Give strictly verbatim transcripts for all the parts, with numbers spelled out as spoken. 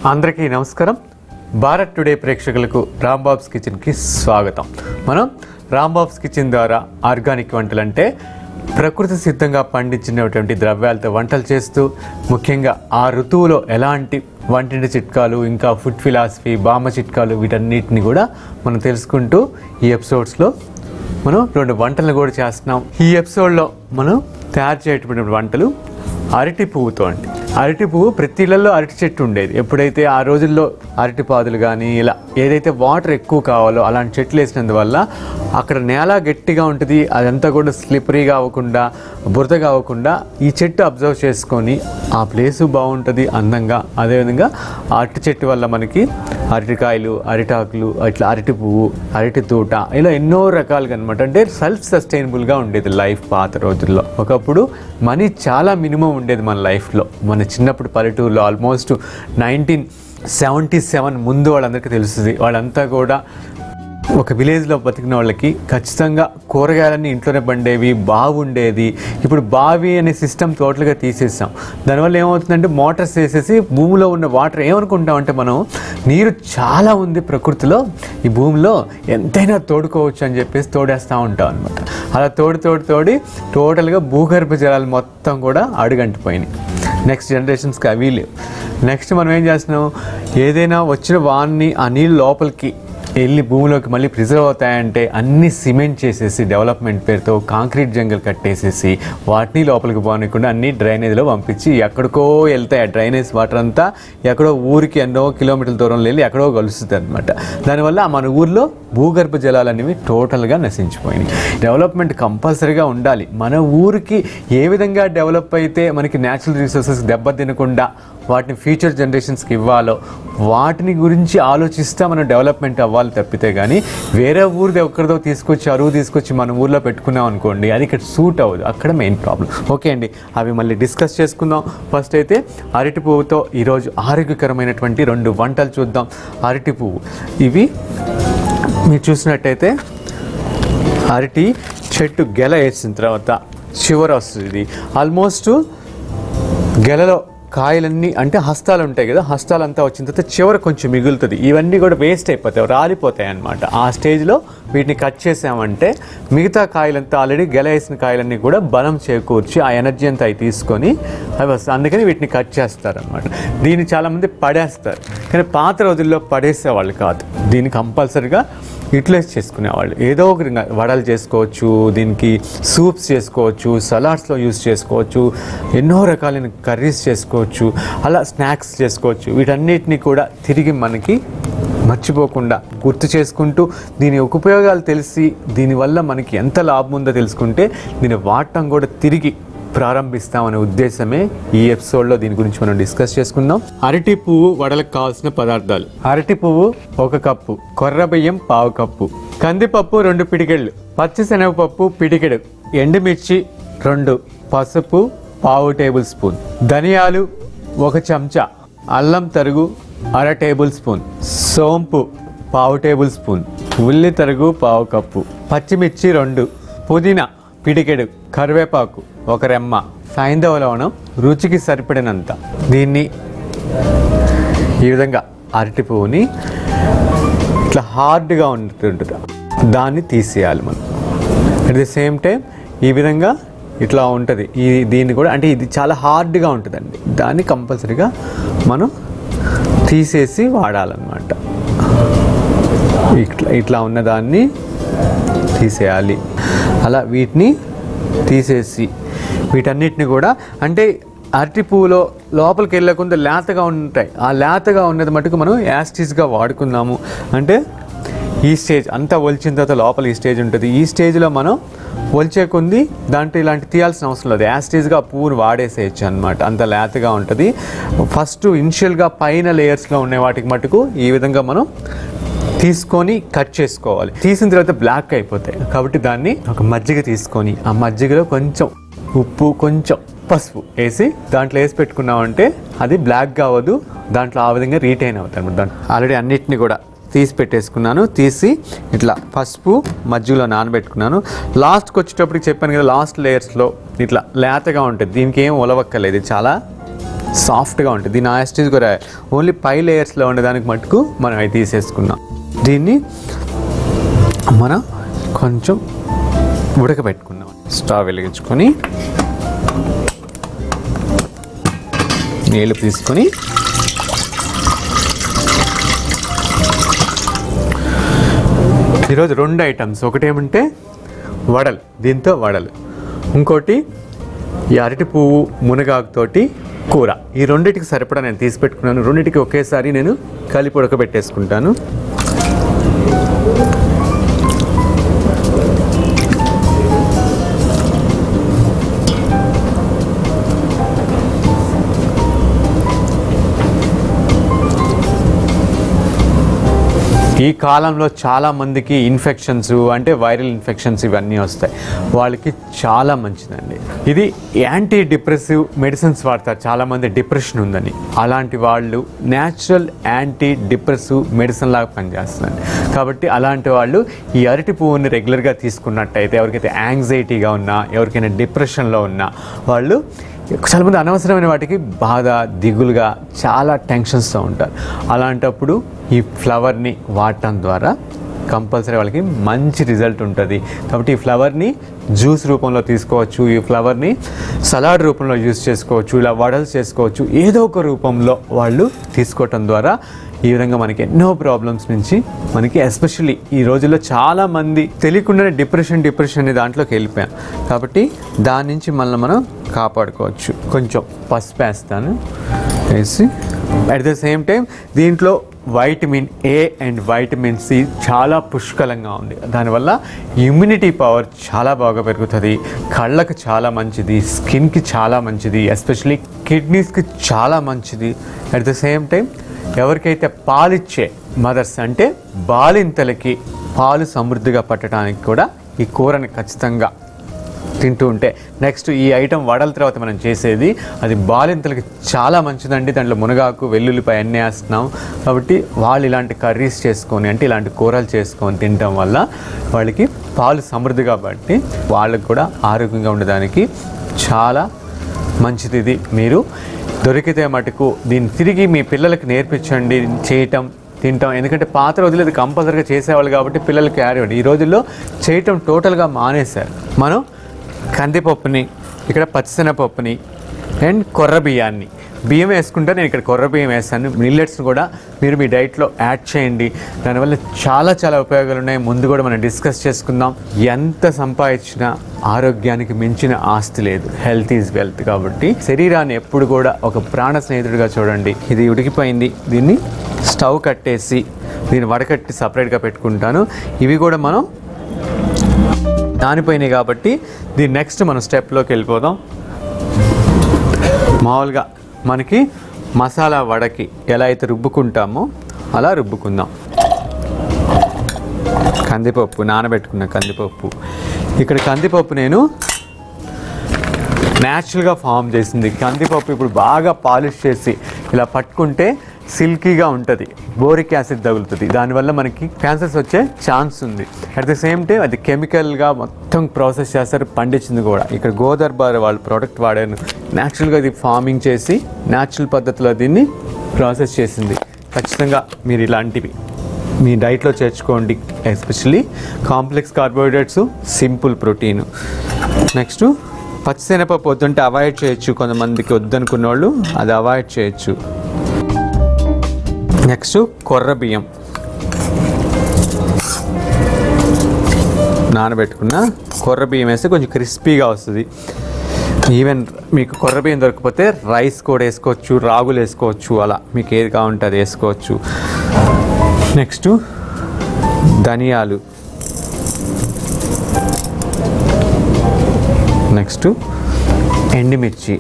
అందరికీ నమస్కారం. భారత్ టుడే ప్రేక్షకులకు రాంబాబ్స్ కిచెన్కి స్వాగతం. మనం రాంబాబ్స్ కిచెన్ ద్వారా ఆర్గానిక్ వంటలు అంటే ప్రకృతి సిద్ధంగా పండించినటువంటి ద్రవ్యాలతో వంటలు చేస్తూ ముఖ్యంగా ఆ ఋతువులో ఎలాంటి వంటింటి చిట్కాలు, ఇంకా ఫుడ్ ఫిలాసఫీ, బామ్మ చిట్కాలు, వీటన్నిటిని కూడా మనం తెలుసుకుంటూ ఈ ఎపిసోడ్స్లో మనం రెండు వంటలను కూడా చేస్తున్నాం. ఈ ఎపిసోడ్లో మనం తయారు చేయటువంటి వంటలు అరటి పువ్వుతో అండి. అరటి పువ్వు ప్రతి ఇళ్లలో అరటి చెట్టు ఉండేది. ఎప్పుడైతే ఆ రోజుల్లో అరటి పాదులు కానీ ఇలా ఏదైతే వాటర్ ఎక్కువ కావాలో అలాంటి చెట్లు వేసినందువల్ల అక్కడ నేల గట్టిగా ఉంటుంది. అదంతా కూడా స్లిపరీగా అవ్వకుండా, బురదగా అవ్వకుండా ఈ చెట్టు అబ్జర్వ్ చేసుకొని ఆ ప్లేసు బాగుంటుంది అందంగా. అదేవిధంగా అరటి చెట్టు వల్ల మనకి అరటికాయలు, అరిటాకులు, ఇట్లా అరటి పువ్వు, అరటి తోట, ఇలా ఎన్నో రకాలుగా అనమాట. అంటే సెల్ఫ్ సస్టైనబుల్గా ఉండేది లైఫ్ పాత రోజుల్లో. ఒకప్పుడు మనీ చాలా మినిమం ఉండేది మన లైఫ్లో. మన చిన్నప్పుడు పల్లెటూరులో ఆల్మోస్ట్ నైన్టీన్ సెవెంటీ సెవెన్ ముందు వాళ్ళందరికీ తెలుస్తుంది. వాళ్ళంతా కూడా ఒక విలేజ్లో బతికిన వాళ్ళకి ఖచ్చితంగా కూరగాయలన్నీ ఇంట్లోనే పండేవి, బావి ఉండేది. ఇప్పుడు బావి అనే సిస్టమ్ టోటల్గా తీసేసాం. దానివల్ల ఏమవుతుందంటే మోటార్స్ వేసేసి భూమిలో ఉన్న వాటర్ ఏమనుకుంటామంటే మనం నీరు చాలా ఉంది ప్రకృతిలో, ఈ భూమిలో ఎంతైనా తోడుకోవచ్చు అని చెప్పేసి తోడేస్తూ ఉంటాం అనమాట. అలా తోడి తోడి తోడి టోటల్గా భూగర్భ జలాలు మొత్తం కూడా అడుగంటిపోయినాయి. నెక్స్ట్ జనరేషన్స్కి అవి లేవు. నెక్స్ట్ మనం ఏం చేస్తున్నాం, ఏదైనా వచ్చిన వాన్ని ఆ నీళ్ళు లోపలికి వెళ్ళి భూమిలోకి మళ్ళీ ప్రిజర్వ్ అవుతాయంటే అన్ని సిమెంట్ చేసేసి డెవలప్మెంట్ పేరుతో కాంక్రీట్ జంగల్ కట్టేసేసి వాటిని లోపలికి పోనీయకుండా అన్ని డ్రైనేజ్లో పంపించి ఎక్కడికో వెళ్తాయి. ఆ డ్రైనేజ్ వాటర్ అంతా ఎక్కడో ఊరికి ఎన్నో కిలోమీటర్ల దూరంలో వెళ్ళి ఎక్కడో కలుస్తుంది అనమాట. దానివల్ల మన ఊర్లో భూగర్భ జలాలు అనేవి టోటల్గా నశించిపోయినాయి. డెవలప్మెంట్ కంపల్సరీగా ఉండాలి. మన ఊరికి ఏ విధంగా డెవలప్ అయితే మనకి న్యాచురల్ రిసోర్సెస్ దెబ్బతినకుండా వాటిని ఫ్యూచర్ జనరేషన్స్కి ఇవ్వాలో వాటిని గురించి ఆలోచిస్తే మనం డెవలప్మెంట్ అవ్వాలి తప్పితే కానీ వేరే ఊరిది ఎక్కడిదో తీసుకొచ్చి అరువు తీసుకొచ్చి మన ఊర్లో పెట్టుకున్నాం అనుకోండి, అది ఇక్కడ సూట్ అవ్వదు. అక్కడ మెయిన్ ప్రాబ్లం. ఓకే అండి, అవి మళ్ళీ డిస్కస్ చేసుకుందాం. ఫస్ట్ అయితే అరటి పువ్వుతో ఈరోజు ఆరోగ్యకరమైనటువంటి రెండు వంటలు చూద్దాం. అరటి పువ్వు, ఇవి మీరు చూసినట్టయితే అరటి చెట్టు గెల వేసిన తర్వాత చివర వస్తుంది. ఆల్మోస్ట్ గెలలో కాయలన్నీ అంటే హస్తాలు ఉంటాయి కదా, హస్తాలంతా వచ్చిన తర్వాత చివర కొంచెం మిగులుతుంది. ఇవన్నీ కూడా వేస్ట్ అయిపోతాయి, రాలిపోతాయి అన్నమాట. ఆ స్టేజ్లో వీటిని కట్ చేసామంటే మిగతా కాయలంతా ఆల్రెడీ గెల వేసిన కాయలన్నీ కూడా బలం చేకూర్చి ఆ ఎనర్జీ అంతా అవి తీసుకొని అవి వస్తాయి. అందుకని వీటిని కట్ చేస్తారనమాట. దీన్ని చాలామంది పడేస్తారు, కానీ పాత రోజుల్లో పడేసేవాళ్ళు కాదు. దీన్ని కంపల్సరీగా యూటిలైజ్ చేసుకునేవాళ్ళు. ఏదో ఒక వడలు చేసుకోవచ్చు, దీనికి సూప్స్ చేసుకోవచ్చు, సలాడ్స్లో యూస్ చేసుకోవచ్చు, ఎన్నో రకాలైన కర్రీస్ చేసుకోవచ్చు, అలా స్నాక్స్ చేసుకోవచ్చు. వీటన్నిటిని కూడా తిరిగి మనకి మర్చిపోకుండా గుర్తు చేసుకుంటూ దీని ఉపయోగాలు తెలిసి దీనివల్ల మనకి ఎంత లాభం ఉందో తెలుసుకుంటే దీన్ని వాడటం కూడా తిరిగి ప్రారంభిస్తామనే ఉద్దేశమే ఈ ఎపిసోడ్లో దీని గురించి మనం డిస్కస్ చేసుకుందాం. అరటి పువ్వు వడలకు కావాల్సిన పదార్థాలు: అరటి పువ్వు ఒక కప్పు, కొర్ర బియ్యం పావు కప్పు, కందిపప్పు రెండు పిడికెళ్ళు, పచ్చిశనగపప్పు పిడికెడు, ఎండుమిర్చి రెండు, పసుపు పావు టేబుల్ స్పూన్, ధనియాలు ఒక చెంచా, అల్లం తరుగు అర టేబుల్ స్పూన్, సోంపు పావు టేబుల్ స్పూన్, ఉల్లి తరుగు పావు కప్పు, పచ్చిమిర్చి రెండు, పుదీనా పిడికెడు, కరివేపాకు ఒక రెమ్మ, సైంధవ లవణం రుచికి సరిపడినంత. దీన్ని ఈ విధంగా అరటి పువ్వుని ఇట్లా హార్డ్గా ఉంటుంటుంది, దాన్ని తీసేయాలి మనం. అట్ ది సేమ్ టైం ఈ విధంగా ఇట్లా ఉంటుంది. ఈ దీన్ని కూడా అంటే ఇది చాలా హార్డ్గా ఉంటుందండి, దాన్ని కంపల్సరీగా మనం తీసేసి వాడాలన్నమాట. ఇట్లా ఇట్లా ఉన్నదాన్ని తీసేయాలి. అలా వీటిని తీసేసి వీటన్నిటిని కూడా అంటే అరటి పువ్వులో లోపలికి వెళ్ళకుండా లేతగా ఉంటాయి. ఆ లేతగా ఉన్నది మటుకు మనం యాస్టీస్గా వాడుకుందాము. అంటే ఈ స్టేజ్ అంతా ఒలిచిన తర్వాత లోపల ఈ స్టేజ్ ఉంటుంది. ఈ స్టేజ్లో మనం ఒలిచే కొంది దాంట్లో ఇలాంటి తీయాల్సిన అవసరం లేదు, యాస్టీస్గా పువ్వును వాడేసేయచ్చు అనమాట. అంత లేతగా ఉంటుంది. ఫస్ట్ ఇనిషియల్గా పైన లేయర్స్లో ఉండే వాటికి మటుకు ఈ విధంగా మనం తీసుకొని కట్ చేసుకోవాలి. తీసిన తర్వాత బ్లాక్ అయిపోతాయి కాబట్టి దాన్ని ఒక మజ్జిగ తీసుకొని ఆ మజ్జిగలో కొంచెం ఉప్పు, కొంచెం పసుపు వేసి దాంట్లో వేసి పెట్టుకున్నామంటే అది బ్లాక్గా అవ్వదు, దాంట్లో ఆ విధంగా రీటైన్ అవుతాయి అనమాట. దాంట్లో ఆల్రెడీ అన్నిటిని కూడా తీసి పెట్టేసుకున్నాను. తీసి ఇట్లా పసుపు మజ్జిగలో నానబెట్టుకున్నాను. లాస్ట్కి వచ్చేటప్పటికి చెప్పాను కదా, లాస్ట్ లేయర్స్లో ఇట్లా లేతగా ఉంటుంది. దీనికి ఏం ఉలవక్కర్లేదు, చాలా సాఫ్ట్గా ఉంటుంది. దీని యాస్టేజ్ కూడా ఓన్లీ పై లేయర్స్లో ఉండేదానికి మటుకు మనం అవి తీసేసుకున్నాం. దీన్ని మనం కొంచెం ఉడకబెట్టుకున్నాం. స్టవ్ వెలిగించుకొని నీళ్ళు తీసుకొని ఈరోజు రెండు ఐటమ్స్, ఒకటి ఏమంటే వడలు, దీంతో వడలు, ఇంకోటి ఈ అరటి పువ్వు మునగాకుతోటి కూర. ఈ రెండింటికి సరిపడా నేను తీసి పెట్టుకున్నాను. రెండింటికి ఒకేసారి నేను కలిపి ఉడకబెట్టేసుకుంటాను. ఈ కాలంలో చాలామందికి ఇన్ఫెక్షన్స్ అంటే వైరల్ ఇన్ఫెక్షన్స్ ఇవన్నీ వస్తాయి. వాళ్ళకి చాలా మంచిదండి ఇది. యాంటీ డిప్రెసివ్ మెడిసిన్స్ వాడతారు చాలామంది, డిప్రెషన్ ఉందని. అలాంటి వాళ్ళు న్యాచురల్ యాంటీ డిప్రెసివ్ మెడిసిన్ లాగా పనిచేస్తుందండి. కాబట్టి అలాంటి వాళ్ళు ఈ అరటి పువ్వుని రెగ్యులర్గా తీసుకున్నట్టయితే, ఎవరికైతే యాంగ్జైటీగా ఉన్నా, ఎవరికైనా డిప్రెషన్లో ఉన్నా, వాళ్ళు చాలామంది అనవసరమైన వాటికి బాధ, దిగులుగా, చాలా టెన్షన్స్తో ఉంటారు. అలాంటప్పుడు ఈ ఫ్లవర్ని వాడటం ద్వారా కంపల్సరీ వాళ్ళకి మంచి రిజల్ట్ ఉంటుంది. కాబట్టి ఈ ఫ్లవర్ని జ్యూస్ రూపంలో తీసుకోవచ్చు, ఈ ఫ్లవర్ని సలాడ్ రూపంలో యూస్ చేసుకోవచ్చు, ఇలా వడలు చేసుకోవచ్చు. ఏదో ఒక రూపంలో వాళ్ళు తీసుకోవటం ద్వారా ఈ విధంగా మనకి ఎన్నో ప్రాబ్లమ్స్ నుంచి మనకి, ఎస్పెషల్లీ ఈ రోజుల్లో చాలామంది తెలియకుండానే డిప్రెషన్ డిప్రెషన్ అనే దాంట్లోకి వెళ్ళిపోయాం. కాబట్టి దాని నుంచి మనల్ని మనం కాపాడుకోవచ్చు. కొంచెం పసుపు వేస్తాను, వేసి అట్ ద సేమ్ టైం దీంట్లో vitamin A and vitamin C చాలా పుష్కలంగా ఉంది. దానివల్ల ఇమ్యూనిటీ పవర్ చాలా బాగా పెరుగుతుంది. కళ్ళకు చాలా మంచిది, స్కిన్కి చాలా మంచిది, ఎస్పెషల్లీ కిడ్నీస్కి చాలా మంచిది. అట్ ద సేమ్ టైం ఎవరికైతే పాలిచ్చే మదర్స్ అంటే బాలింతలకి పాలు సమృద్ధిగా పట్టడానికి కూడా ఈ కూరని ఖచ్చితంగా తింటూ ఉంటే, నెక్స్ట్ ఈ ఐటెం వడల తర్వాత మనం చేసేది అది బాలింతలకి చాలా మంచిదండి. దాంట్లో మునగాకు, వెల్లుల్లిపాయ అన్నీ వేస్తున్నాం. కాబట్టి వాళ్ళు ఇలాంటి కర్రీస్ చేసుకొని, అంటే ఇలాంటి కూరలు చేసుకొని తినడం వల్ల వాళ్ళకి పాలు సమృద్ధిగా పట్టి వాళ్ళకి కూడా ఆరోగ్యంగా ఉండడానికి చాలా మంచిది. ఇది మీరు దొరికితే మటుకు దీన్ని తిరిగి మీ పిల్లలకి నేర్పించండి, చేయటం, తింటాం. ఎందుకంటే పాత రోజులు ఇది కంపల్సరీగా చేసేవాళ్ళు కాబట్టి పిల్లలకి యాడ్ అవ్వండి. ఈ రోజుల్లో చేయటం టోటల్గా మానేశారు. మనం కందిపప్పుని, ఇక్కడ పచ్చిశనగపప్పుని అండ్ కొర్ర బియ్యాన్ని, బియ్యం వేసుకుంటే నేను ఇక్కడ కొర్ర బియ్యం వేస్తాను. మిల్లెట్స్ని కూడా మీరు మీ డైట్లో యాడ్ చేయండి. దానివల్ల చాలా చాలా ఉపయోగాలు ఉన్నాయి. ముందు కూడా మనం డిస్కస్ చేసుకుందాం. ఎంత సంపాదించినా ఆరోగ్యానికి మించిన ఆస్తి లేదు. Health is wealth. కాబట్టి శరీరాన్ని ఎప్పుడు కూడా ఒక ప్రాణ స్నేహితుడిగా చూడండి. ఇది ఉడికిపోయింది. దీన్ని స్టవ్ కట్టేసి దీన్ని వడకట్టి సపరేట్గా పెట్టుకుంటాను. ఇవి కూడా మనం నానిపోయినాయి కాబట్టి దీని నెక్స్ట్ మనం స్టెప్లోకి వెళ్ళిపోదాం. మామూలుగా మనకి మసాలా వడకి ఎలా అయితే రుబ్బుకుంటామో అలా రుబ్బుకుందాం. కందిపప్పు, నానబెట్టుకున్న కందిపప్పు. ఇక్కడ కందిపప్పు నేను న్యాచురల్గా ఫామ్ చేసింది కందిపప్పు. ఇప్పుడు బాగా పాలిష్ చేసి ఇలా పట్టుకుంటే సిల్కీగా ఉంటుంది, బోరిక్ యాసిడ్ తగులుతుంది. దానివల్ల మనకి క్యాన్సర్స్ వచ్చే ఛాన్స్ ఉంది. అట్ ద సేమ్ టైం అది కెమికల్గా మొత్తం ప్రాసెస్ చేస్తారు, పండించింది కూడా. ఇక్కడ గోదర్బార్ వాళ్ళు ప్రోడక్ట్ వాడాను. న్యాచురల్గా ఇది ఫార్మింగ్ చేసి న్యాచురల్ పద్ధతిలో దీన్ని ప్రాసెస్ చేసింది. ఖచ్చితంగా మీరు ఇలాంటివి మీ డైట్లో చేర్చుకోండి. Especially complex carbohydrates, simple protein. Next పచ్చిశనగపప్పు వద్దంటే అవాయిడ్ చేయొచ్చు. కొంతమందికి వద్దనుకున్న వాళ్ళు అది అవాయిడ్ చేయొచ్చు. నెక్స్ట్ కొర్ర బియ్యం నానబెట్టుకున్న కొర్ర బియ్యం వేస్తే కొంచెం క్రిస్పీగా వస్తుంది. ఈవెన్ మీకు కొర్ర బియ్యం దొరకకపోతే రైస్ కూడా వేసుకోవచ్చు, రాగులు వేసుకోవచ్చు, అలా మీకు ఏది కావాలంటే అది వేసుకోవచ్చు. నెక్స్ట్ ధనియాలు, నెక్స్ట్ ఎండుమిర్చి,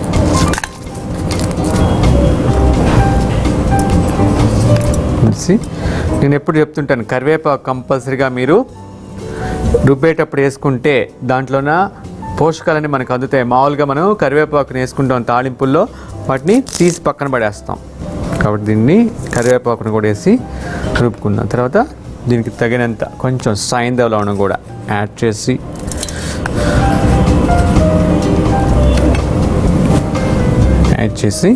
నేను ఎప్పుడు చెప్తుంటాను కరివేపాకు కంపల్సరీగా మీరు రుబ్బేటప్పుడు వేసుకుంటే దాంట్లోన పోషకాలన్నీ మనకు అందుతాయి. మామూలుగా మనం కరివేపాకుని వేసుకుంటాం తాళింపుల్లో, వాటిని తీసి పక్కన పడేస్తాం. కాబట్టి దీన్ని కరివేపాకుని కూడా వేసి రుబ్బుకున్న తర్వాత దీనికి తగినంత కొంచెం సాయంత్రం లవణం కూడా యాడ్ చేసి యాడ్ చేసి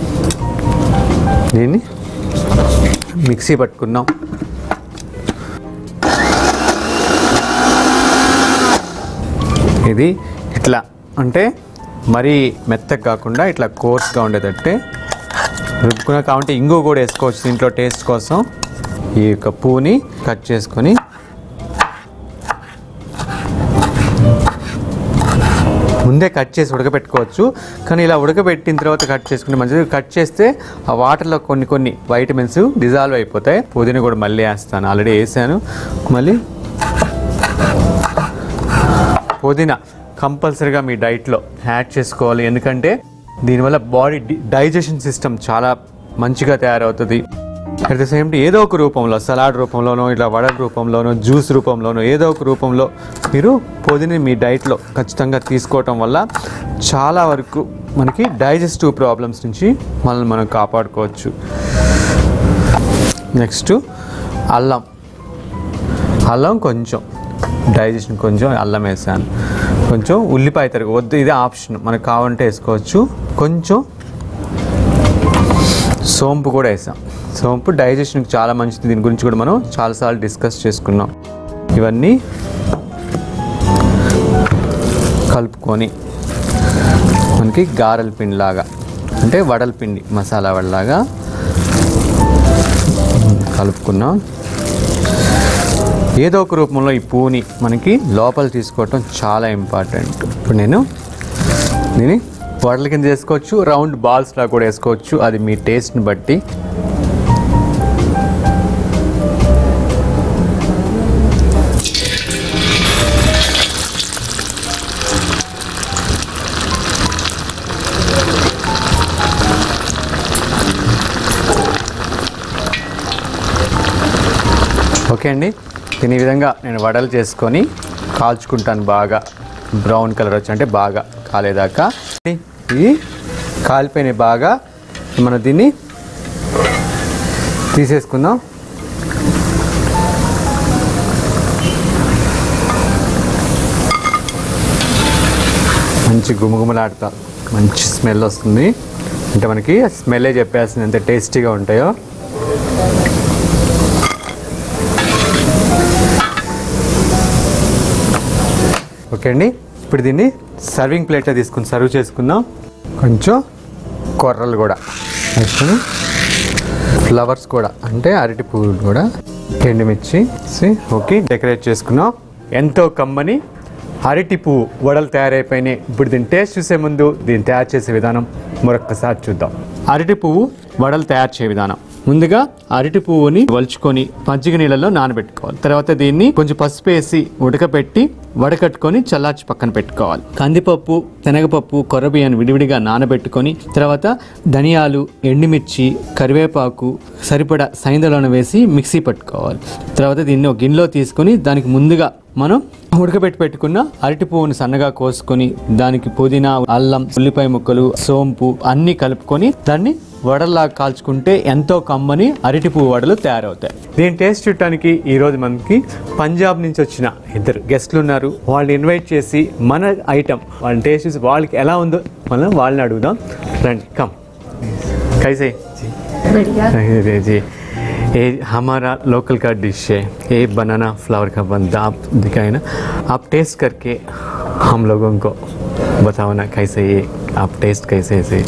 దీన్ని మిక్సీ పట్టుకున్నాం. ఇది ఇట్లా అంటే మరీ మెత్తగా కాకుండా ఇట్లా కోర్స్గా ఉండేటట్టే రుబ్బుకున్నా. కాబట్టి ఇంగు కూడా వేసుకోవచ్చు దీంట్లో టేస్ట్ కోసం. ఈ యొక్క పువ్వుని కట్ చేసుకొని ముందే కట్ చేసి ఉడకబెట్టుకోవచ్చు, కానీ ఇలా ఉడకబెట్టిన తర్వాత కట్ చేసుకుంటే మంచిది. కట్ చేస్తే ఆ వాటర్లో కొన్ని కొన్ని వైటమిన్స్ డిజాల్వ్ అయిపోతాయి. పుదీనా కూడా మళ్ళీ వేస్తాను, ఆల్రెడీ వేసాను. మళ్ళీ పుదీనా కంపల్సరీగా మీ డైట్లో యాడ్ చేసుకోవాలి, ఎందుకంటే దీనివల్ల బాడీ డైజెషన్ సిస్టమ్ చాలా మంచిగా తయారవుతుంది. అట్ ద సేమ్ టైం ఏదో ఒక రూపంలో, సలాడ్ రూపంలోనో, ఇలా వడల రూపంలోనో, జ్యూస్ రూపంలోనో, ఏదో ఒక రూపంలో మీరు పుదీనా మీ డైట్లో ఖచ్చితంగా తీసుకోవటం వల్ల చాలా వరకు మనకి డైజెస్టివ్ ప్రాబ్లమ్స్ నుంచి మనల్ని మనం కాపాడుకోవచ్చు. నెక్స్ట్ అల్లం. అల్లం కొంచెం డైజెషన్ కొంచెం అల్లం వేసాను. కొంచెం ఉల్లిపాయ తరుగు వద్దు, ఇది ఆప్షన్, మనకు కావాలంటే వేసుకోవచ్చు. కొంచెం సోంపు కూడా వేసాం. సోంపు డైజెషన్కి చాలా మంచిది, దీని గురించి కూడా మనం చాలాసార్లు డిస్కస్ చేసుకున్నాం. ఇవన్నీ కలుపుకొని మనకి గారెల పిండి లాగా, అంటే వడల పిండి మసాలా వడలాగా కలుపుకున్నాం. ఏదో ఒక రూపంలో ఈ పువ్వుని మనకి లోపల తీసుకోవటం చాలా ఇంపార్టెంట్. ఇప్పుడు నేను దీన్ని వడల కింద చేసుకోవచ్చు, రౌండ్ బాల్స్లా కూడా వేసుకోవచ్చు, అది మీ టేస్ట్ని బట్టి. ఓకే అండి, దీని విధంగా నేను వడలు చేసుకొని కాల్చుకుంటాను. బాగా బ్రౌన్ కలర్ వచ్చి అంటే బాగా కాలేదాకా. ఇది కాలిపోయిన బాగా మనం దీన్ని తీసేసుకుందాం. మంచి గుమగుమలాడుతా, మంచి స్మెల్ వస్తుంది. అంటే మనకి స్మెల్లే చెప్పేస్తుంది ఎంత టేస్టీగా ఉంటాయో. ఓకే అండి, ఇప్పుడు దీన్ని సర్వింగ్ ప్లేట్లో తీసుకుని సర్వ్ చేసుకుందాం. కొంచెం కొర్రలు కూడా వేసుకుని, ఫ్లవర్స్ కూడా అంటే అరటి పువ్వులు కూడా, ఎండుమిర్చి ఓకే డెకరేట్ చేసుకున్నాం. ఎంతో కమ్మని అరటి పువ్వు వడలు తయారైపోయినాయి. ఇప్పుడు దీన్ని టేస్ట్ చూసే ముందు దీన్ని తయారు చేసే విధానం మరొకసారి చూద్దాం. అరటి పువ్వు వడలు తయారు చేసే విధానం: ముందుగా అరటి పువ్వుని వలుచుకొని మజ్జిగ నీళ్ళలో నానబెట్టుకోవాలి. తర్వాత దీన్ని కొంచెం పసుపు వేసి ఉడకపెట్టి వడకట్టుకొని చల్లార్చి పక్కన పెట్టుకోవాలి. కందిపప్పు, శనగపప్పు, కొర్రబియ్యాన్ని విడివిడిగా నానబెట్టుకొని, తర్వాత ధనియాలు, ఎండుమిర్చి, కరివేపాకు సరిపడా సైంధలను వేసి మిక్సీ పట్టుకోవాలి. తర్వాత దీన్ని ఒక గిన్నెలో తీసుకొని దానికి ముందుగా మనం ఉడకబెట్టి పెట్టుకున్న అరటి పువ్వుని సన్నగా కోసుకొని దానికి పుదీనా, అల్లం, ఉల్లిపాయ ముక్కలు, సోంపు అన్నీ కలుపుకొని దాన్ని వడల్లాగా కాల్చుకుంటే ఎంతో కమ్మని అరటి పువ్వు వడలు తయారవుతాయి. దీని టేస్ట్ చూడటానికి ఈరోజు మనకి పంజాబ్ నుంచి వచ్చిన ఇద్దరు గెస్ట్లు ఉన్నారు. వాళ్ళని ఇన్వైట్ చేసి మన ఐటమ్ వాళ్ళని టేస్ట్ చేసి వాళ్ళకి ఎలా ఉందో మనం వాళ్ళని అడుగుదాం. రండి, కమ్. कैसे जी जी ये हमारा लोकल का डिश है, ये बनाना फ्लावर का बनता आप दिखाए ना, आप टेस्ट करके हम लोगों को बताओ ना कैसे ये आप टेस्ट कैसे ऐसे.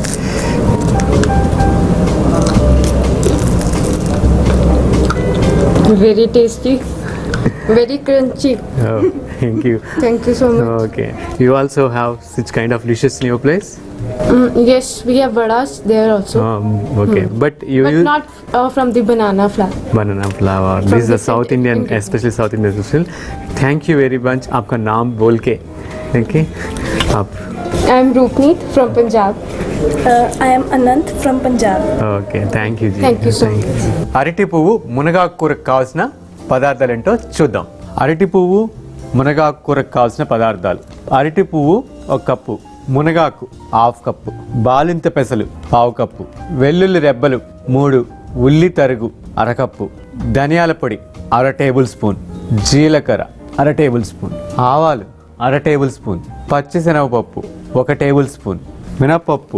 Very tasty, very crunchy. Oh, thank you. Thank you so much. Okay, you also have such kind of dishes in your place? Mm, yes, we have vadas there also. Um, okay, hmm. but you but use not uh, from the banana flour. banana flour. From This is a the South Indian, Indian. especially South Indian special. Thank you very much. आपका नाम बोल के, okay? आप I am Roopneet from Punjab. Uh, I am Anant from Punjab. Okay, thank you ji. Thank you so much. అరటి పువ్వు మునగాకు కూరకు కావాల్సిన పదార్థాలు ఏంటో చూద్దాం. అరటి పువ్వు మునగాకు కూరకు కావాల్సిన పదార్థాలు: అరటి పువ్వు ఒక కప్పు, మునగాకు హాఫ్ కప్పు, బాలింత పెసలు పావు కప్పు, వెల్లుల్లి రెబ్బలు మూడు, ఉల్లి తరుగు అరకప్పు, ధనియాల పొడి అర టేబుల్ స్పూన్, జీలకర్ర అర టేబుల్ స్పూన్, ఆవాలు అర టేబుల్ స్పూన్, పచ్చిశనగపప్పు ఒక టేబుల్ స్పూన్, మినప్పప్పు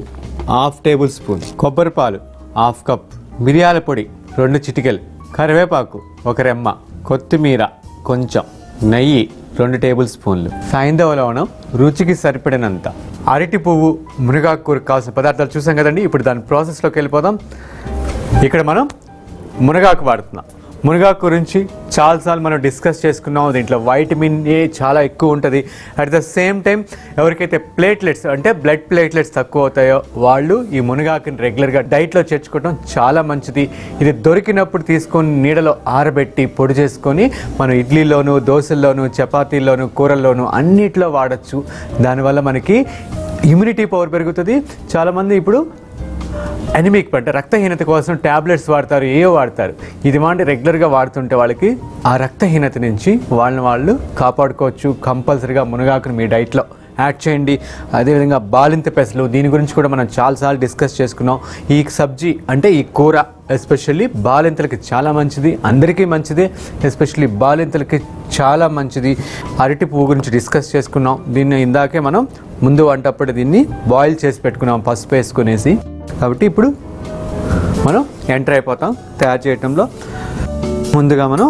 హాఫ్ టేబుల్ స్పూన్, కొబ్బరి పాలు హాఫ్ కప్, మిరియాల పొడి రెండు చిటికెలు, కరివేపాకు ఒక రెమ్మ, కొత్తిమీర కొంచెం, నెయ్యి రెండు టేబుల్ స్పూన్లు, సైంధవ లవణం రుచికి సరిపడినంత, అరటి పువ్వు, మునగాకు కూరకు కావాల్సిన పదార్థాలు చూసాం కదండి. ఇప్పుడు దాని ప్రాసెస్లోకి వెళ్ళిపోదాం. ఇక్కడ మనం మునగాకు వాడుతున్నాం. మునగాకు గురించి చాలాసార్లు మనం డిస్కస్ చేసుకున్నాం. దీంట్లో వైటమిన్ ఏ చాలా ఎక్కువ ఉంటుంది. అట్ ద సేమ్ టైం ఎవరికైతే ప్లేట్లెట్స్ అంటే బ్లడ్ ప్లేట్లెట్స్ తక్కువ అవుతాయో వాళ్ళు ఈ మునగాకుని రెగ్యులర్గా డైట్లో చేర్చుకోవడం చాలా మంచిది. ఇది దొరికినప్పుడు తీసుకొని నీడలో ఆరబెట్టి పొడి చేసుకొని మనం ఇడ్లీలోను, దోశల్లోను, చపాతీల్లోను, కూరల్లోనూ అన్నిట్లో వాడచ్చు. దానివల్ల మనకి ఇమ్యూనిటీ పవర్ పెరుగుతుంది. చాలామంది ఇప్పుడు ఎనిమిక్ అంటే రక్తహీనత కోసం ట్యాబ్లెట్స్ వాడతారు, ఏవో వాడతారు. ఇది వాడి రెగ్యులర్గా వాడుతుంటే వాళ్ళకి ఆ రక్తహీనత నుంచి వాళ్ళని వాళ్ళు కాపాడుకోవచ్చు. కంపల్సరీగా మునగాకుని మీ డైట్లో యాడ్ చేయండి. అదేవిధంగా బాలింత పెసలు, దీని గురించి కూడా మనం చాలాసార్లు డిస్కస్ చేసుకున్నాం. ఈ సబ్జీ అంటే ఈ కూర ఎస్పెషల్లీ బాలింతలకి చాలా మంచిది, అందరికీ మంచిదే, ఎస్పెషల్లీ బాలింతలకి చాలా మంచిది. అరటి పువ్వు గురించి డిస్కస్ చేసుకున్నాం. దీన్ని ఇందాకే మనం ముందు వంటప్పుడు దీన్ని బాయిల్ చేసి పెట్టుకున్నాం పసుపు వేసుకునేసి. కాబట్టి ఇప్పుడు మనం ఎంటర్ అయిపోతాం తయారు చేయటంలో. ముందుగా మనం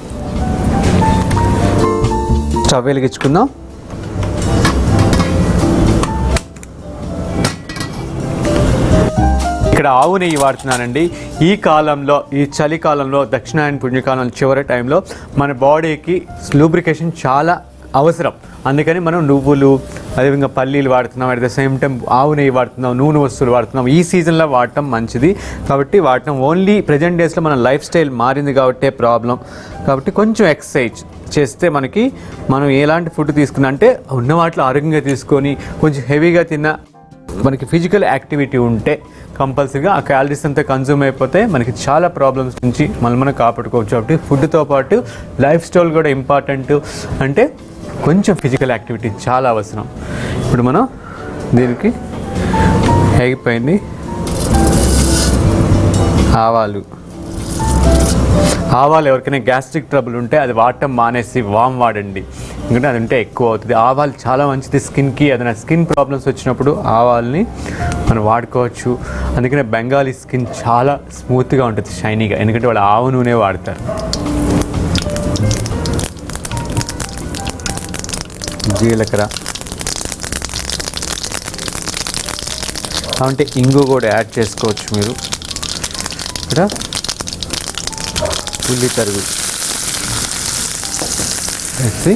స్టవ్ వెలిగించుకుందాం. ఇక్కడ ఆవు నెయ్యి వాడుతున్నానండి. ఈ కాలంలో, ఈ చలికాలంలో, దక్షిణాయన పుణ్యకాలం చివరి టైంలో మన బాడీకి లూబ్రికేషన్ చాలా అవసరం. అందుకని మనం నువ్వులు, అదేవిధంగా పల్లీలు వాడుతున్నాం, అట్ ద సేమ్ టైం ఆవు నెయ్యి వాడుతున్నాం, నూనె వస్తువులు వాడుతున్నాం. ఈ సీజన్లో వాడటం మంచిది. కాబట్టి వాడటం ఓన్లీ ప్రజెంట్ డేస్లో మన లైఫ్ స్టైల్ మారింది కాబట్టి ప్రాబ్లం. కాబట్టి కొంచెం ఎక్సర్సైజ్ చేస్తే మనకి మనం ఎలాంటి ఫుడ్ తీసుకున్నా అంటే ఉన్న వాటిలో ఆరోగ్యంగా తీసుకొని కొంచెం హెవీగా తిన్నా మనకి ఫిజికల్ యాక్టివిటీ ఉంటే కంపల్సరీగా ఆ క్యాలరీస్ అంతా కన్జ్యూమ్ అయిపోతే మనకి చాలా ప్రాబ్లమ్స్ నుంచి మనం మనం కాపాడుకోవచ్చు. కాబట్టి ఫుడ్తో పాటు లైఫ్ స్టైల్ కూడా ఇంపార్టెంట్. అంటే కొంచెం ఫిజికల్ యాక్టివిటీ చాలా అవసరం. ఇప్పుడు మనం దీనికి అయిపోయింది ఆవాలు. ఆవాలు ఎవరికైనా గ్యాస్ట్రిక్ ట్రబుల్ ఉంటే అది వాడటం మానేసి వామ్ వాడండి, ఎందుకంటే అది ఉంటే ఎక్కువ అవుతుంది. ఆవాలు చాలా మంచిది స్కిన్కి. ఏదైనా స్కిన్ ప్రాబ్లమ్స్ వచ్చినప్పుడు ఆవాల్ని మనం వాడుకోవచ్చు. అందుకనే బెంగాలీ స్కిన్ చాలా స్మూత్గా ఉంటుంది, షైనీగా, ఎందుకంటే వాళ్ళు ఆవు నూనె వాడతారు. జీలకర్ర, అంటే ఇంగు కూడా యాడ్ చేసుకోవచ్చు మీరు. ఇక్కడ ఉల్లి తరుగు వేసి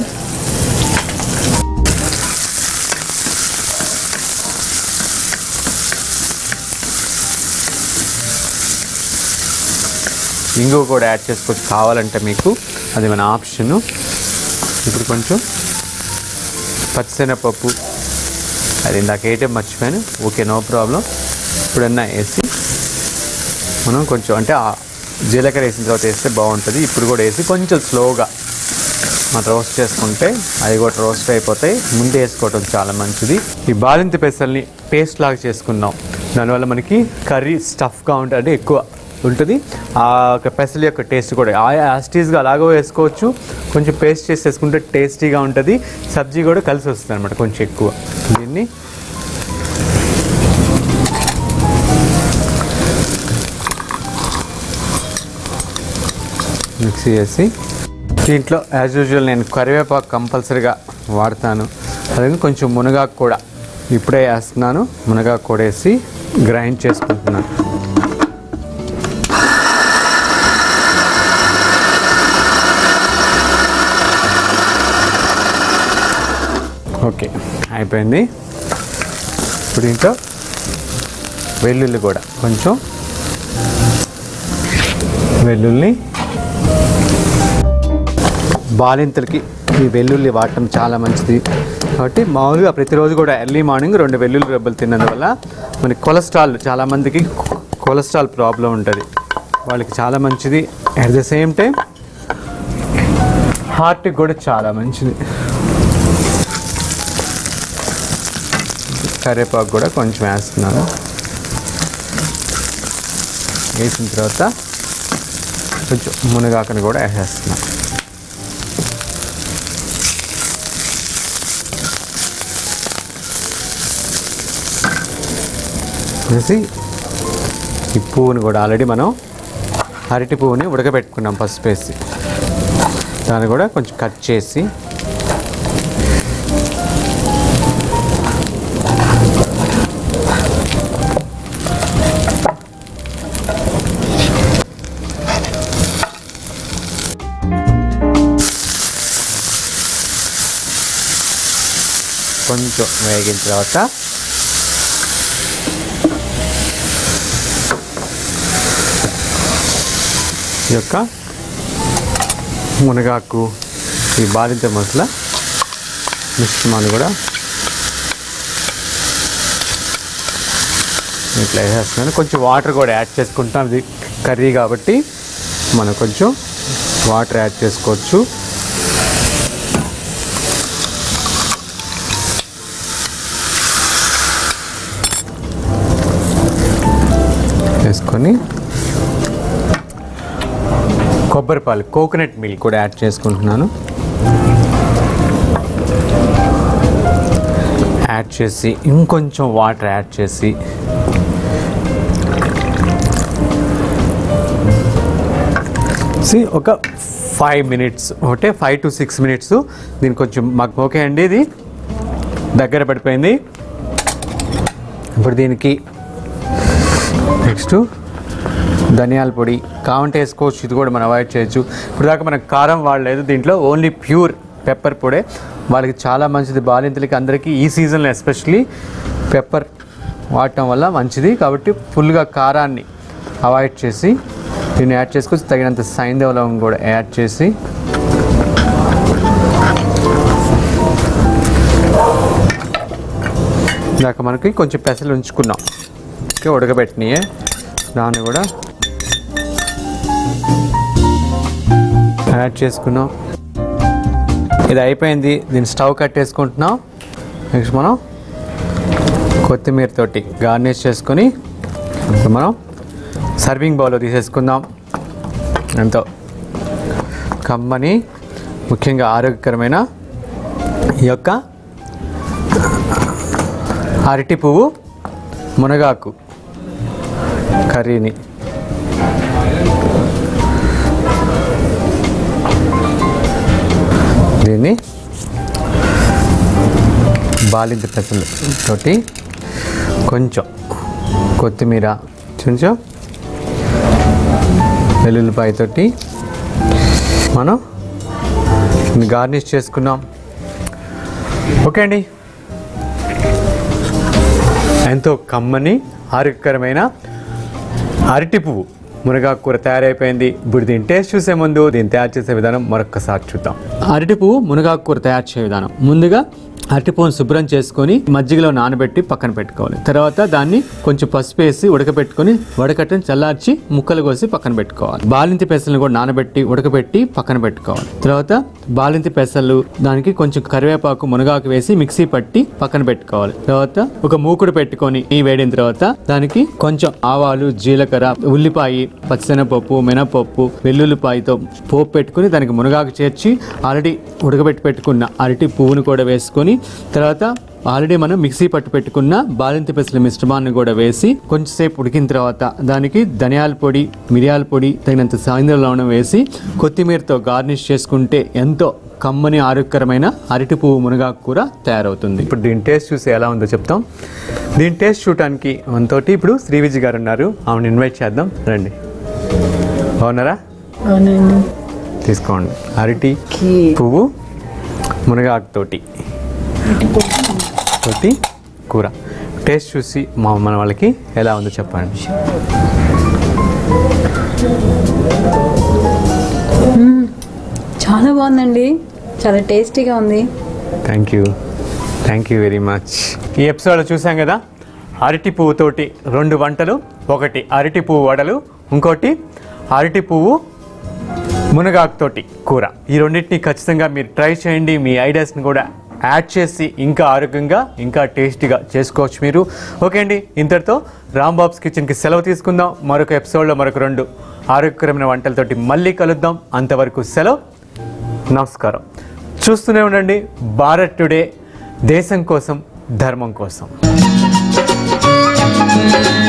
ఇంగు కూడా యాడ్ చేసుకోవచ్చు కావాలంటే మీకు, అది మన ఆప్షను. ఇప్పుడు కొంచెం పచ్చిశనగపప్పు, అది ఇందాక వేయటం మర్చిపోయాను, ఓకే నో ప్రాబ్లం. ఇప్పుడన్నా వేసి మనం కొంచెం అంటే జీలకర్ర వేసిన తర్వాత వేస్తే బాగుంటుంది. ఇప్పుడు కూడా వేసి కొంచెం స్లోగా మనం రోస్ట్ చేసుకుంటే అవి కూడా రోస్ట్ అయిపోతాయి. ముందు వేసుకోవడం చాలా మంచిది. ఈ బాలింత పెసల్ని పేస్ట్ లాగా చేసుకున్నాం. దానివల్ల మనకి కర్రీ స్టఫ్గా ఉంటుంది, అంటే ఎక్కువ ఉంటుంది. ఆ పెసల యొక్క టేస్ట్ కూడా యాస్టీస్గా అలాగో వేసుకోవచ్చు. కొంచెం పేస్ట్ చేసి వేసుకుంటే టేస్టీగా ఉంటుంది. సబ్జీ కూడా కలిసి వస్తుంది అనమాట కొంచెం ఎక్కువ. దీన్ని మిక్సీ చేసి దీంట్లో యాజ్ యూజువల్ నేను కరివేపాకు కంపల్సరీగా వాడతాను. అలాగే కొంచెం మునగాకు కూడా ఇప్పుడే వేస్తున్నాను. మునగాకు కూడా వేసి గ్రైండ్ చేసుకుంటున్నాను. ఓకే అయిపోయింది. ఇప్పుడు దీంట్లో వెల్లుల్లి కూడా కొంచెం వెల్లుల్లి, బాలింతలకి ఈ వెల్లుల్లి వాడటం చాలా మంచిది. కాబట్టి మామూలుగా ప్రతిరోజు కూడా ఎర్లీ మార్నింగ్ రెండు వెల్లుల్లి రెబ్బలు తిన్నందువల్ల మనకి కొలెస్ట్రాల్, చాలామందికి కొలెస్ట్రాల్ ప్రాబ్లం ఉంటుంది, వాళ్ళకి చాలా మంచిది. అట్ ద సేమ్ టైం హార్ట్కి కూడా చాలా మంచిది. కరివేపాకు కూడా కొంచెం వేస్తున్నాను. వేసిన తర్వాత కొంచెం మునగాకుని కూడా వేసేస్తున్నాను. వేసి ఈ పువ్వుని కూడా ఆల్రెడీ మనం అరటి పువ్వుని ఉడకబెట్టుకున్నాం పసుపు వేసి, దాన్ని కూడా కొంచెం కట్ చేసి కొంచెం వేగిన తర్వాత ఈ యొక్క మునగాకు ఈ బాలింత మసాలా మిశ్రమాన్ని కూడా ఇట్లా వేసేస్తున్నాను. కొంచెం వాటర్ కూడా యాడ్ చేసుకుంటాం, ఇది కర్రీ కాబట్టి మనం కొంచెం వాటర్ యాడ్ చేసుకోవచ్చు. వేసుకొని కొబ్బరి పాలు కోకోనట్ మిల్క్ కూడా యాడ్ చేసుకుంటున్నాను. యాడ్ చేసి ఇంకొంచెం వాటర్ యాడ్ చేసి ఒక ఫైవ్ మినిట్స్ ఒకటే ఫైవ్ టు సిక్స్ మినిట్స్ దీనికి కొంచెం మాకు ఓకే అండి. ఇది దగ్గర పడిపోయింది. ఇప్పుడు దీనికి నెక్స్ట్ ధనియాల పొడి కావంటే వేసుకోవచ్చు, ఇది కూడా మనం అవాయిడ్ చేయొచ్చు. ఇప్పుడు దాకా మనకు కారం వాడలేదు, దీంట్లో ఓన్లీ ప్యూర్ పెప్పర్ పొడే. వాళ్ళకి చాలా మంచిది, బాలింతలకి అందరికీ ఈ సీజన్లో ఎస్పెషలీ పెప్పర్ వాడటం వల్ల మంచిది. కాబట్టి ఫుల్గా కారాన్ని అవాయిడ్ చేసి దీన్ని యాడ్ చేసుకోవచ్చు. తగినంత సైంధవ లవంగం కూడా యాడ్ చేసి దాకా మనకి కొంచెం పెసలు ఉంచుకున్నాం, ఓకే ఉడకబెట్టినాయే, దాన్ని కూడా యాడ్ చేసుకున్నాం. ఇది అయిపోయింది, దీన్ని స్టవ్ కట్టేసుకుంటున్నాం. నెక్స్ట్ మనం కొత్తిమీర తోటి గార్నిష్ చేసుకొని మనం సర్వింగ్ బౌల్లో తీసేసుకుందాం. ఎంతో కమ్మని ముఖ్యంగా ఆరోగ్యకరమైన ఈ యొక్క అరటి పువ్వు మునగాకు కర్రీని దీన్ని బాలింత పెసలు తోటి కొంచెం కొత్తిమీర కొంచెం వెల్లుల్లిపాయ తోటి మనం గార్నిష్ చేసుకున్నాం. ఓకే అండి, ఎంతో కమ్మని ఆరోగ్యకరమైన అరటి పువ్వు మునగాకు కూర తయారైపోయింది. ఇప్పుడు దీని టేస్ట్ చూసే ముందు దీన్ని తయారు చేసే విధానం మరొకసారి చూద్దాం. అరటి పువ్వు మునగాకు కూర తయారు చేసే విధానం: ముందుగా అరటి పువ్వును శుభ్రం చేసుకొని మజ్జిగలో నానబెట్టి పక్కన పెట్టుకోవాలి. తర్వాత దాన్ని కొంచెం పసుపు వేసి ఉడకబెట్టుకొని వడకట్టని చల్లార్చి ముక్కలు కోసి పక్కన పెట్టుకోవాలి. బాలింతి పెసలను కూడా నానబెట్టి ఉడకబెట్టి పక్కన పెట్టుకోవాలి. తర్వాత బాలింతి పెసలు దానికి కొంచెం కరివేపాకు మునగాకు వేసి మిక్సీ పట్టి పక్కన పెట్టుకోవాలి. తర్వాత ఒక మూకుడు పెట్టుకొని ఈ వేడిన తర్వాత దానికి కొంచెం ఆవాలు, జీలకర్ర, ఉల్లిపాయ, పచ్చిశనగపప్పు, మినపప్పు, వెల్లుల్లిపాయతో పోపు పెట్టుకుని దానికి మునగాకు చేర్చి ఆల్రెడీ ఉడకబెట్టి పెట్టుకున్న అరటి పువ్వును కూడా వేసుకొని తర్వాత ఆల్రెడీ మనం మిక్సీ పట్టు పెట్టుకున్న బాలింత పెసల మిశ్రమాన్ని కూడా వేసి కొంచెంసేపు ఉడికిన తర్వాత దానికి ధనియాల పొడి, మిరియాల పొడి, తగినంత సాయంత్రం లవణం వేసి కొత్తిమీరతో గార్నిష్ చేసుకుంటే ఎంతో కమ్మని ఆరోగ్యకరమైన అరటి పువ్వు మునగాకు కూర తయారవుతుంది. ఇప్పుడు దీని టేస్ట్ చూసి ఎలా ఉందో చెప్తాం. దీని టేస్ట్ చూడటానికి మనతోటి ఇప్పుడు శ్రీవిజయ్ గారు ఉన్నారు, ఆమెను ఇన్వైట్ చేద్దాం. రండి. బాగున్నారా? అవునండి. తీసుకోండి. అరటి పువ్వు మునగాకు తోటి తోటి కూర టేస్ట్ చూసి మా మన వాళ్ళకి ఎలా ఉందో చెప్పండి. చాలా బాగుందండి, చాలా టేస్టీగా ఉంది. Thank you thank you very much. ఈ ఎపిసోడ్లో చూసాం కదా, అరటి పువ్వుతోటి రెండు వంటలు, ఒకటి అరటి పువ్వు వడలు, ఇంకోటి అరటి పువ్వు మునగాకుతోటి కూర. ఈ రెండింటిని ఖచ్చితంగా మీరు ట్రై చేయండి. మీ ఐడియాస్ని కూడా యాడ్ చేసి ఇంకా ఆరోగ్యంగా ఇంకా టేస్టీగా చేసుకోవచ్చు మీరు. ఓకే అండి, ఇంతటితో రాంబాబ్స్ కిచెన్కి సెలవు తీసుకుందాం. మరొక ఎపిసోడ్లో మరొక రెండు ఆరోగ్యకరమైన వంటలతోటి మళ్ళీ కలుద్దాం. అంతవరకు సెలవు, నమస్కారం. చూస్తూనే ఉండండి భారత్ టుడే, దేశం కోసం ధర్మం కోసం.